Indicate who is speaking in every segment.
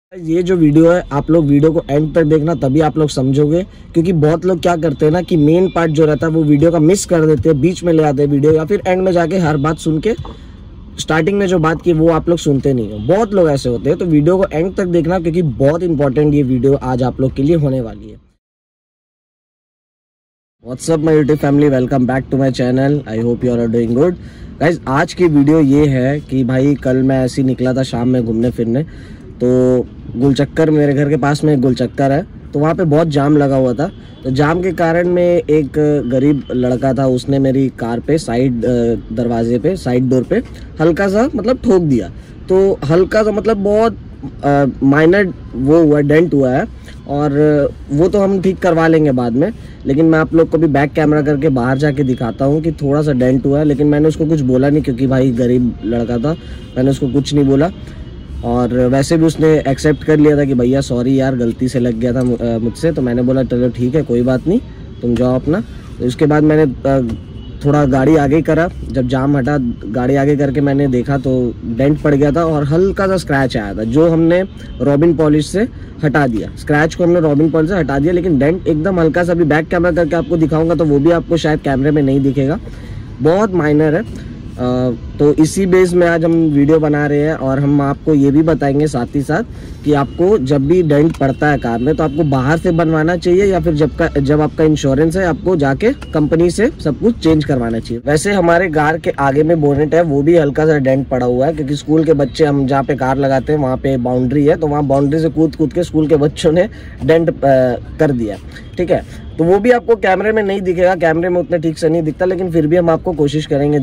Speaker 1: ये जो वीडियो है आप लोग वीडियो को एंड तक देखना, तभी आप लोग समझोगे। क्योंकि बहुत लोग क्या करते हैं ना कि मेन पार्ट जो रहता है वो वीडियो का मिस कर देते हैं, बीच में ले आते हैं वीडियो, या फिर एंड में जाके हर बात सुन के स्टार्टिंग में जो बात की वो आप लोग सुनते नहीं हो। बहुत लोग ऐसे होते हैं, तो वीडियो को एंड तक देखना क्योंकि बहुत इंपॉर्टेंट ये वीडियो आज आप लोग के लिए होने वाली है। What's up my YouTube family, welcome back to my channel. I hope you are doing good guys. आज की वीडियो ये है कि भाई कल मैं ऐसे ही निकला था शाम में घूमने फिरने, तो गुलचक्कर, मेरे घर के पास में एक गुलचक्कर है, तो वहाँ पे बहुत जाम लगा हुआ था। तो जाम के कारण में एक गरीब लड़का था, उसने मेरी कार पे साइड दरवाजे पे, साइड डोर पे हल्का सा मतलब ठोक दिया। तो हल्का सा मतलब बहुत माइनर वो हुआ, डेंट हुआ है, और वो तो हम ठीक करवा लेंगे बाद में। लेकिन मैं आप लोग को भी बैक कैमरा करके बाहर जाके दिखाता हूँ कि थोड़ा सा डेंट हुआ है। लेकिन मैंने उसको कुछ बोला नहीं क्योंकि भाई गरीब लड़का था, मैंने उसको कुछ नहीं बोला। और वैसे भी उसने एक्सेप्ट कर लिया था कि भैया सॉरी यार, गलती से लग गया था मुझसे। तो मैंने बोला चलो ठीक है, कोई बात नहीं, तुम जाओ अपना। तो उसके बाद मैंने थोड़ा गाड़ी आगे करा, जब जाम हटा गाड़ी आगे करके मैंने देखा तो डेंट पड़ गया था और हल्का सा स्क्रैच आया था, जो हमने रॉबिन पॉलिश से हटा दिया। स्क्रैच को हमने रॉबिन पॉलिश से हटा दिया, लेकिन डेंट एकदम हल्का सा, भी बैक कैमरा करके आपको दिखाऊंगा तो वो भी आपको शायद कैमरे में नहीं दिखेगा, बहुत माइनर है। तो इसी बेस में आज हम वीडियो बना रहे हैं, और हम आपको ये भी बताएंगे साथ ही साथ कि आपको जब भी डेंट पड़ता है कार में तो आपको बाहर से बनवाना चाहिए, या फिर जब आपका इंश्योरेंस है आपको जाके कंपनी से सब कुछ चेंज करवाना चाहिए। वैसे हमारे कार के आगे में बोनेट है, वो भी हल्का सा डेंट पड़ा हुआ है, क्योंकि स्कूल के बच्चे, हम जहाँ पे कार लगाते हैं वहाँ पे बाउंड्री है, तो वहाँ बाउंड्री से कूद के स्कूल के बच्चों ने डेंट कर दिया, ठीक है। तो वो भी आपको कैमरे में नहीं दिखेगा, कैमरे में उतना ठीक से नहीं दिखता, लेकिन फिर भी हम आपको कोशिश करेंगे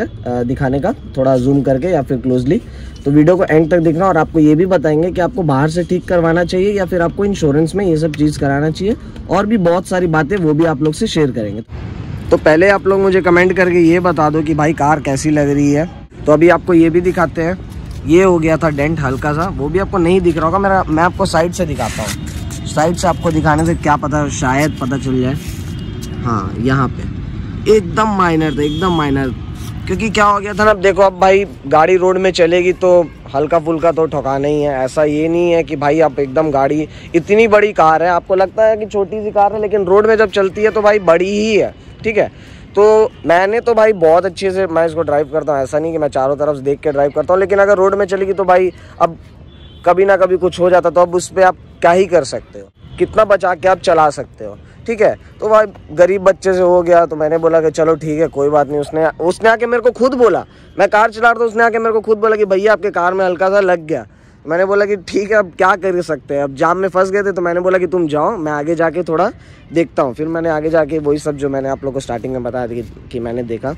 Speaker 1: दिखाने का थोड़ा जूम करके या फिर क्लोजली। तो वीडियो को एंड तक देखना, और आपको ये भी बताएंगे कि आपको बाहर से ठीक करवाना चाहिए या फिर आपको इंश्योरेंस में ये सब चीज़ कराना चाहिए, और भी बहुत सारी बातें वो भी आप लोग से शेयर करेंगे। तो पहले आप लोग मुझे कमेंट करके ये बता दो कि भाई कार कैसी लग रही है। तो अभी आपको ये भी दिखाते हैं, ये हो गया था डेंट हल्का सा, वो भी आपको नहीं दिख रहा होगा, मैं आपको साइड से दिखाता हूँ। साइड से आपको दिखाने से क्या पता, शायद पता चल जाए। हाँ, यहाँ पे एकदम माइनर था, एकदम माइनर। क्योंकि क्या हो गया था ना, अब देखो, अब भाई गाड़ी रोड में चलेगी तो हल्का फुल्का तो ठोकाना ही है। ऐसा ये नहीं है कि भाई आप एकदम, गाड़ी इतनी बड़ी कार है, आपको लगता है कि छोटी सी कार है, लेकिन रोड में जब चलती है तो भाई बड़ी ही है, ठीक है। तो मैंने तो भाई बहुत अच्छे से मैं इसको ड्राइव करता हूँ, ऐसा नहीं कि मैं चारों तरफ से देख के ड्राइव करता हूँ, लेकिन अगर रोड में चलेगी तो भाई अब कभी ना कभी कुछ हो जाता, तो अब उस पर आप क्या ही कर सकते हो, कितना बचा के आप चला सकते हो, ठीक है। तो भाई गरीब बच्चे से हो गया, तो मैंने बोला कि चलो ठीक है, कोई बात नहीं। उसने आके मेरे को खुद बोला, मैं कार चला रहा था, उसने आके मेरे को खुद बोला कि भैया आपके कार में हल्का सा लग गया। मैंने बोला कि ठीक है, अब क्या कर सकते हैं, अब जाम में फंस गए थे, तो मैंने बोला कि तुम जाओ, मैं आगे जाके थोड़ा देखता हूँ। फिर मैंने आगे जाके वही सब जो मैंने आप लोग को स्टार्टिंग में बताया था कि मैंने देखा।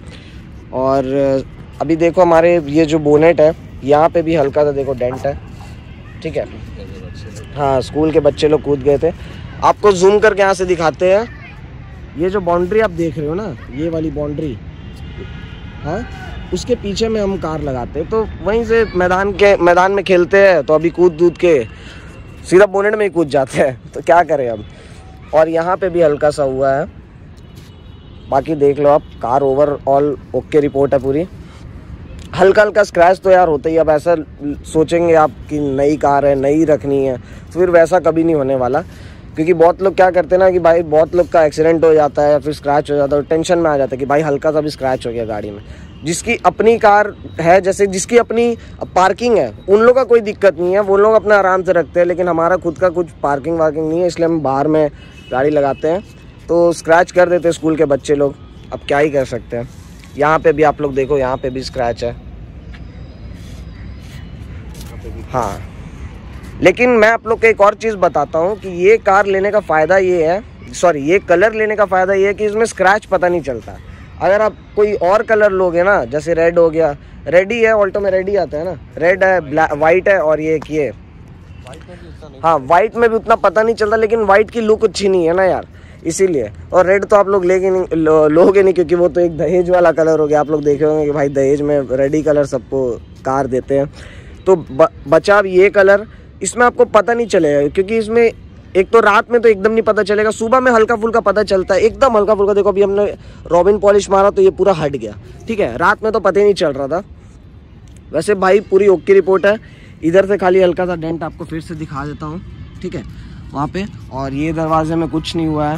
Speaker 1: और अभी देखो हमारे ये जो बोनेट है, यहाँ पे भी हल्का सा देखो डेंट है, ठीक है। हाँ, स्कूल के बच्चे लोग कूद गए थे। आपको जूम करके यहाँ से दिखाते हैं, ये जो बाउंड्री आप देख रहे हो ना, ये वाली बाउंड्री, हाँ, उसके पीछे में हम कार लगाते हैं, तो वहीं से मैदान में खेलते हैं, तो अभी कूद के सीधा बोनेट में ही कूद जाते हैं, तो क्या करें अब। और यहाँ पे भी हल्का सा हुआ है, बाकी देख लो आप, कार ओवरऑल ओके रिपोर्ट है पूरी। हल्का हल्का स्क्रैच तो यार होता ही। अब ऐसा सोचेंगे आप कि नई कार है, नई रखनी है, तो फिर वैसा कभी नहीं होने वाला। क्योंकि बहुत लोग क्या करते हैं ना कि भाई बहुत लोग का एक्सीडेंट हो जाता है या फिर स्क्रैच हो जाता है, टेंशन में आ जाता है कि भाई हल्का सा भी स्क्रैच हो गया गाड़ी में। जिसकी अपनी कार है, जैसे जिसकी अपनी पार्किंग है, उन लोगों का कोई दिक्कत नहीं है, वो लोग अपना आराम से रखते हैं। लेकिन हमारा खुद का कुछ पार्किंग वार्किंग नहीं है, इसलिए हम बाहर में गाड़ी लगाते हैं, तो स्क्रैच कर देते हैं स्कूल के बच्चे लोग। अब क्या ही कर सकते हैं। यहाँ पे भी आप लोग देखो, यहाँ पे भी स्क्रैच है, हाँ। लेकिन मैं आप लोग को एक और चीज़ बताता हूँ कि ये कार लेने का फ़ायदा ये है, ये कलर लेने का फ़ायदा ये है कि इसमें स्क्रैच पता नहीं चलता। अगर आप कोई और कलर लोगे ना, जैसे रेड हो गया, रेड ही है, ऑल्टो में रेड ही आता है ना, रेड है, ब्लैक, वाइट है, और ये हाँ, वाइट में भी उतना पता नहीं चलता, लेकिन वाइट की लुक अच्छी नहीं है ना यार, इसीलिए। और रेड तो आप लोग लोगे नहीं, क्योंकि वो तो एक दहेज वाला कलर हो गया। आप लोग देखे होंगे कि भाई दहेज में रेड ही कलर सबको कार देते हैं। तो बचा अब ये कलर, इसमें आपको पता नहीं चलेगा, क्योंकि इसमें एक तो रात में तो एकदम नहीं पता चलेगा, सुबह में हल्का फुल्का पता चलता है, एकदम हल्का फुल्का। देखो अभी हमने रॉबिन पॉलिश मारा तो ये पूरा हट गया, ठीक है। रात में तो पता ही नहीं चल रहा था। वैसे भाई पूरी ओके रिपोर्ट है। इधर से खाली हल्का सा डेंट आपको फिर से दिखा देता हूँ, ठीक है, वहाँ पे। और ये दरवाजे में कुछ नहीं हुआ है।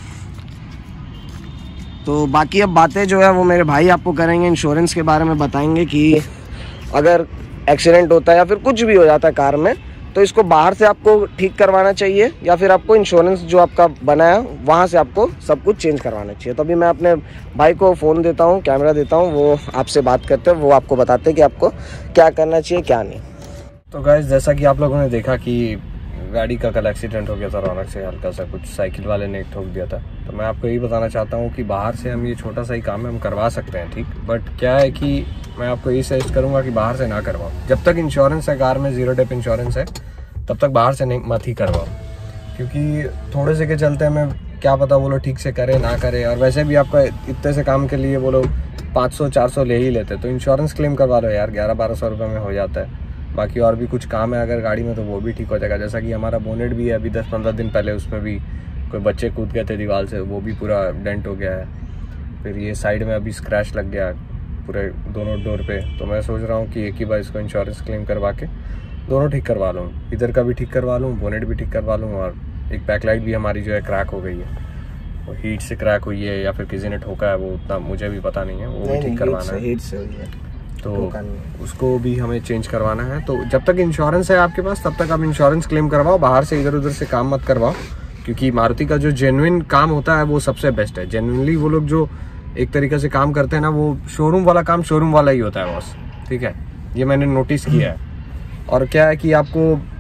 Speaker 1: तो बाकी अब बातें जो है वो मेरे भाई आपको करेंगे, इंश्योरेंस के बारे में बताएंगे कि अगर एक्सीडेंट होता है या फिर कुछ भी हो जाता है कार में, तो इसको बाहर से आपको ठीक करवाना चाहिए या फिर आपको इंश्योरेंस जो आपका बना है वहाँ से आपको सब कुछ चेंज करवाना चाहिए। तो अभी मैं अपने भाई को फ़ोन देता हूँ, कैमरा देता हूँ, वो आपसे बात करते हैं, वो आपको बताते हैं कि आपको क्या करना चाहिए क्या नहीं।
Speaker 2: तो गाइस, जैसा कि आप लोगों ने देखा कि गाड़ी का कल एक्सीडेंट हो गया था रौनक से, हल्का सा कुछ साइकिल वाले ने ठोक दिया था। तो मैं आपको यही बताना चाहता हूँ कि बाहर से हम ये छोटा सा ही काम है, हम करवा सकते हैं, ठीक। बट क्या है कि मैं आपको यही सजेस्ट करूँगा कि बाहर से ना करवाओ। जब तक इंश्योरेंस है कार में, 0 डेप इंश्योरेंस है, तब तक बाहर से नहीं मत ही करवाओ, क्योंकि थोड़े से के चलते हमें क्या पता वो लोग ठीक से करे ना करे। और वैसे भी आपका इतने से काम के लिए वो लोग 500-400 ले ही लेते, तो इंश्योरेंस क्लेम करवा लो यार, 1100-1200 रुपये में हो जाता है। बाकी और भी कुछ काम है अगर गाड़ी में तो वो भी ठीक हो जाएगा। जैसा कि हमारा बोनेट भी है, अभी 10-15 दिन पहले उसमें भी कोई बच्चे कूद गए थे दीवार से, वो भी पूरा डेंट हो गया है। फिर ये साइड में अभी स्क्रैच लग गया पूरे दोनों डोर पे। तो मैं सोच रहा हूँ कि एक ही बार इसको इंश्योरेंस क्लेम करवा के दोनों ठीक करवा लूँ, इधर का भी ठीक करवा लूँ, बोनेट भी ठीक करवा लूँ। और एक बैकलाइट भी हमारी जो है क्रैक हो गई है, वो हीट से क्रैक हुई है या फिर किसी ने ठोका है, वो उतना मुझे भी पता नहीं है, वो भी ठीक करवाना है।
Speaker 1: हीट से हुई है,
Speaker 2: तो उसको भी हमें चेंज करवाना है। तो जब तक इंश्योरेंस है आपके पास तब तक आप इंश्योरेंस क्लेम करवाओ, बाहर से इधर उधर से काम मत करवाओ, क्योंकि मारुति का जो जेन्युइन काम होता है वो सबसे बेस्ट है। जेन्युइनली वो लोग जो एक तरीके से काम करते हैं ना, वो शोरूम वाला काम शोरूम वाला ही होता है बॉस, ठीक है, ये मैंने नोटिस किया है। और क्या है कि आपको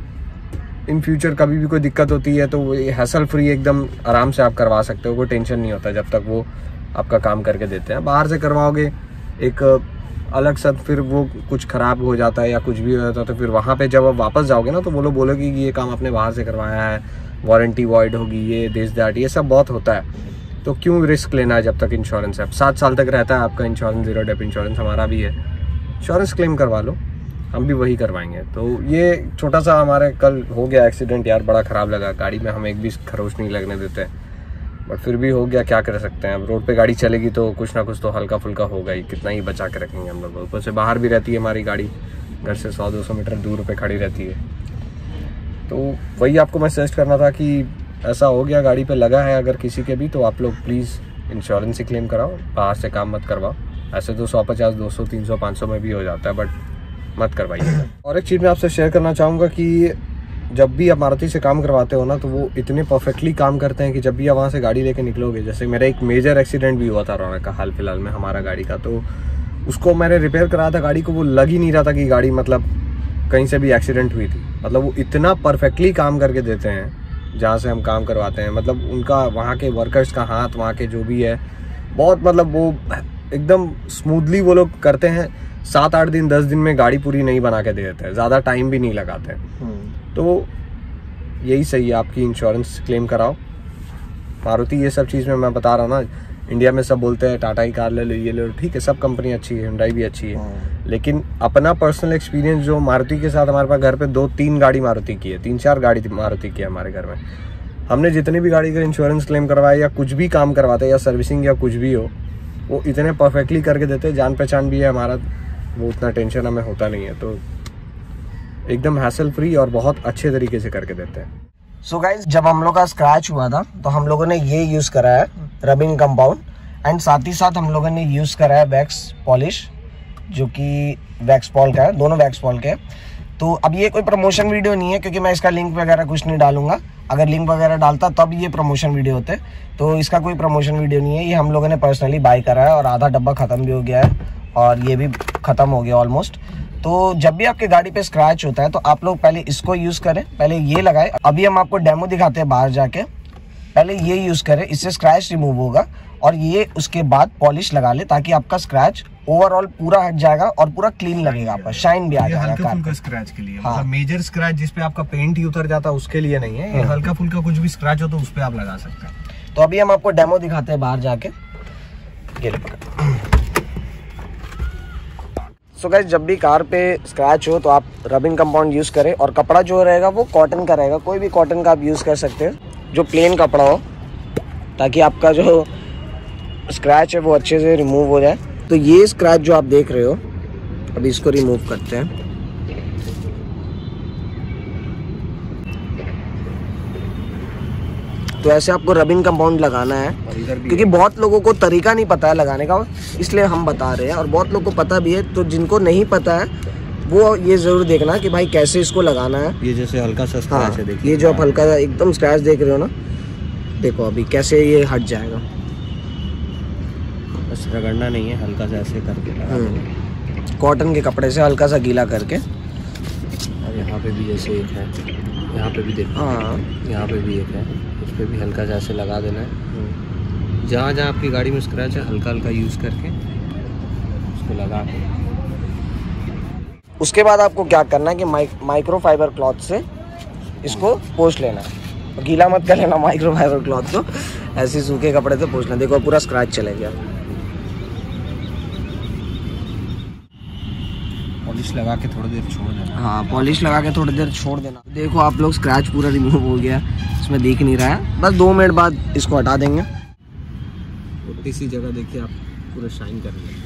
Speaker 2: इन फ्यूचर कभी भी कोई दिक्कत होती है तो ये हैसल फ्री एकदम आराम से आप करवा सकते हो, कोई टेंशन नहीं होता जब तक वो आपका काम करके देते हैं। बाहर से करवाओगे एक अलग सा, फिर वो कुछ ख़राब हो जाता है या कुछ भी हो जाता है, तो फिर वहाँ पे जब आप वापस जाओगे ना तो वो लोग बोलोगे कि ये काम आपने बाहर से करवाया है, वारंटी वॉइड होगी, ये दिस दैट, ये सब बहुत होता है। तो क्यों रिस्क लेना है जब तक इंश्योरेंस है। 7 साल तक रहता है आपका इंश्योरेंस, 0 डेप इंश्योरेंस हमारा भी है। इंश्योरेंस क्लेम करवा लो, हम भी वही करवाएंगे। तो ये छोटा सा हमारे कल हो गया एक्सीडेंट यार, बड़ा ख़राब लगा। गाड़ी में हम एक भी खरोच नहीं लगने देते, बट फिर भी हो गया, क्या कर सकते हैं। अब रोड पे गाड़ी चलेगी तो कुछ ना कुछ तो हल्का फुल्का होगा ही, कितना ही बचा के रखेंगे हम लोग। ऊपर से बाहर भी रहती है हमारी गाड़ी, घर से 100-200 मीटर दूर पे खड़ी रहती है। तो वही आपको मैं सजेस्ट करना था कि ऐसा हो गया, गाड़ी पे लगा है अगर किसी के भी, तो आप लोग प्लीज़ इंश्योरेंस ही क्लेम कराओ, बाहर से काम मत करवाओ। ऐसे तो 150, 200, 300, 500 में भी हो जाता है, बट मत करवाइए। और एक चीज़ मैं आपसे शेयर करना चाहूँगा कि जब भी आप मारुति से काम करवाते हो ना, तो वो इतने परफेक्टली काम करते हैं कि जब भी आप वहाँ से गाड़ी लेके निकलोगे, जैसे मेरा एक मेजर एक्सीडेंट भी हुआ था रौनक का हाल फिलहाल में हमारा गाड़ी का, तो उसको मैंने रिपेयर कराया था गाड़ी को, वो लग ही नहीं रहा था कि गाड़ी मतलब कहीं से भी एक्सीडेंट हुई थी। मतलब वो इतना परफेक्टली काम करके देते हैं जहाँ से हम काम करवाते हैं, मतलब उनका वहाँ के वर्कर्स का हाथ, वहाँ के जो भी है, बहुत मतलब वो एकदम स्मूथली वो लोग करते हैं। 7-8 दिन 10 दिन में गाड़ी पूरी नहीं बना के दे देते हैं, ज़्यादा टाइम भी नहीं लगाते हैं। तो यही सही है, आपकी इंश्योरेंस क्लेम कराओ। मारुति ये सब चीज़ में मैं बता रहा हूँ ना, इंडिया में सब बोलते हैं टाटा की कार ले लो, ये ले लो, ठीक है, सब कंपनी अच्छी है, हुंडई भी अच्छी है, लेकिन अपना पर्सनल एक्सपीरियंस जो मारुति के साथ, हमारे पास घर पे 2-3 गाड़ी मारुति की है, 3-4 गाड़ी मारुति की है हमारे घर में। हमने जितनी भी गाड़ी का इंश्योरेंस क्लेम करवाया या कुछ भी काम करवाते या सर्विसिंग या कुछ भी हो, वो इतने परफेक्टली करके देते हैं। जान पहचान भी है हमारा, वो उतना टेंशन हमें होता नहीं है, तो एकदम हैसल फ्री और बहुत अच्छे तरीके से करके देते हैं।
Speaker 1: सो गाइज, जब हम लोग का स्क्रैच हुआ था तो हम लोगों ने ये यूज़ करा है रबिंग कंपाउंड, एंड साथ ही साथ हम लोगों ने यूज़ करा है वैक्स पॉलिश, जो कि वैक्स पॉल का है, दोनों वैक्स पॉल के। तो अब ये कोई प्रमोशन वीडियो नहीं है, क्योंकि मैं इसका लिंक वगैरह कुछ नहीं डालूंगा। अगर लिंक वगैरह डालता तब ये प्रमोशन वीडियो होते, तो इसका कोई प्रमोशन वीडियो नहीं है। ये हम लोगों ने पर्सनली बाय करा है और आधा डब्बा ख़त्म भी हो गया है और ये भी ख़त्म हो गया ऑलमोस्ट। तो जब भी आपके गाड़ी पे स्क्रैच होता है तो आप लोग पहले इसको यूज़ करें, पहले ये लगाएं। अभी हम आपको डेमो दिखाते हैं बाहर जाके, पहले ये यूज़ करें, इससे स्क्रैच रिमूव होगा, और ये उसके बाद पॉलिश लगा ले, ताकि आपका स्क्रैच ओवरऑल पूरा हट जाएगा और पूरा क्लीन लगेगा, आपका शाइन भी आ जाएगा।
Speaker 2: हल्का फुल्का स्क्रैच के लिए, मतलब मेजर स्क्रैच जिसपे आपका पेंट ही उतर जाता है उसके लिए नहीं है, ये हल्का फुल्का कुछ भी स्क्रैच हो तो उस पे आप लगा सकते हैं।
Speaker 1: तो अभी हम आपको डेमो दिखाते हैं बाहर जाके। सो गाइस, जब भी कार पे स्क्रैच हो तो आप रबिंग कंपाउंड यूज़ करें, और कपड़ा जो रहेगा वो कॉटन का रहेगा, कोई भी कॉटन का आप यूज़ कर सकते हैं, जो प्लेन कपड़ा हो, ताकि आपका जो स्क्रैच है वो अच्छे से रिमूव हो जाए। तो ये स्क्रैच जो आप देख रहे हो, अभी इसको रिमूव करते हैं। तो ऐसे आपको रबिंग कंपाउंड लगाना है, क्योंकि बहुत लोगों को तरीका नहीं पता है लगाने का, इसलिए हम बता रहे हैं। और बहुत लोगों को पता भी है, तो जिनको नहीं पता है वो ये ज़रूर देखना कि भाई कैसे इसको लगाना है।
Speaker 2: ये जैसे हल्का सा स्क्रैच है, देखिए
Speaker 1: ये जो आप हल्का एकदम स्क्रैच देख रहे हो ना, देखो अभी कैसे ये हट जाएगा।
Speaker 2: बस रगड़ना नहीं है, हल्का सा ऐसे करके लगा देना,
Speaker 1: कॉटन के कपड़े से हल्का सा गीला करके।
Speaker 2: और यहाँ पे भी जैसे एक है, यहाँ पे भी देखो,
Speaker 1: हाँ
Speaker 2: यहाँ पे भी एक है, उस पर भी हल्का सा ऐसे लगा देना है। जहाँ जहाँ आपकी गाड़ी में स्क्रैच है हल्का हल्का यूज़ करके उसको लगा के।
Speaker 1: उसके बाद आपको क्या करना है कि माइक्रो फाइबर क्लॉथ से इसको पोंछ लेना है। गीला मत कर लेना माइक्रो फाइबर क्लॉथ को, ऐसे सूखे कपड़े से पोंछना। देखो पूरा स्क्रैच चले गया।
Speaker 2: पॉलिश लगा के थोड़ी देर छोड़ देना।
Speaker 1: हाँ, पॉलिश लगा के थोड़ी देर छोड़ देना। देखो आप लोग स्क्रैच पूरा रिमूव हो गया, इसमें दिख नहीं रहा है। बस 2 मिनट बाद इसको हटा देंगे।
Speaker 2: इसी जगह देखिए आप पूरा शाइन करने लग जाएगा।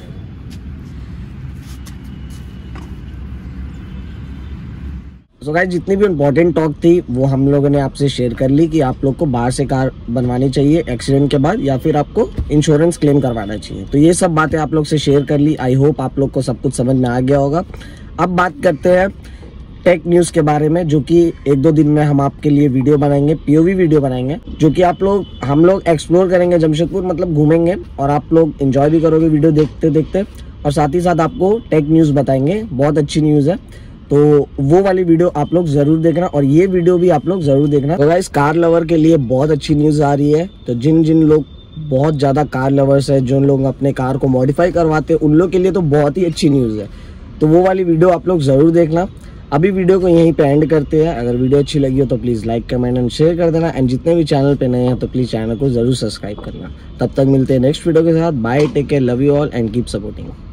Speaker 1: सो गाइस, जितनी भी इम्पोर्टेंट टॉक थी वो हम लोगों ने आपसे शेयर कर ली कि आप लोग को बाहर से कार बनवानी चाहिए एक्सीडेंट के बाद, या फिर आपको इंश्योरेंस क्लेम करवाना चाहिए। तो ये सब बातें आप लोग से शेयर कर ली। आई होप आप लोग को सब कुछ समझ में आ गया होगा। अब बात करते हैं टेक न्यूज़ के बारे में, जो कि 1-2 दिन में हम आपके लिए वीडियो बनाएंगे, POV वीडियो बनाएंगे, जो कि हम लोग एक्सप्लोर करेंगे जमशेदपुर, मतलब घूमेंगे, और आप लोग एंजॉय भी करोगे वीडियो देखते देखते। और साथ ही साथ आपको टेक न्यूज़ बताएंगे, बहुत अच्छी न्यूज़ है। तो वो वाली वीडियो आप लोग जरूर देखना, और ये वीडियो भी आप लोग जरूर देखना। तो गाइस, कार लवर के लिए बहुत अच्छी न्यूज़ आ रही है। तो जिन लोग बहुत ज़्यादा कार लवर्स है, जो लोग अपने कार को मॉडिफाई करवाते हैं, उन लोग के लिए तो बहुत ही अच्छी न्यूज़ है। तो वो वाली वीडियो आप लोग ज़रूर देखना। अभी वीडियो को यहीं पे एंड करते हैं। अगर वीडियो अच्छी लगी हो तो please like, comment and share कर देना। एंड जितने भी चैनल पे नए हैं तो प्लीज़ चैनल को ज़रूर सब्सक्राइब करना। तब तक मिलते हैं नेक्स्ट वीडियो के साथ। Bye, take care, love you all and keep supporting.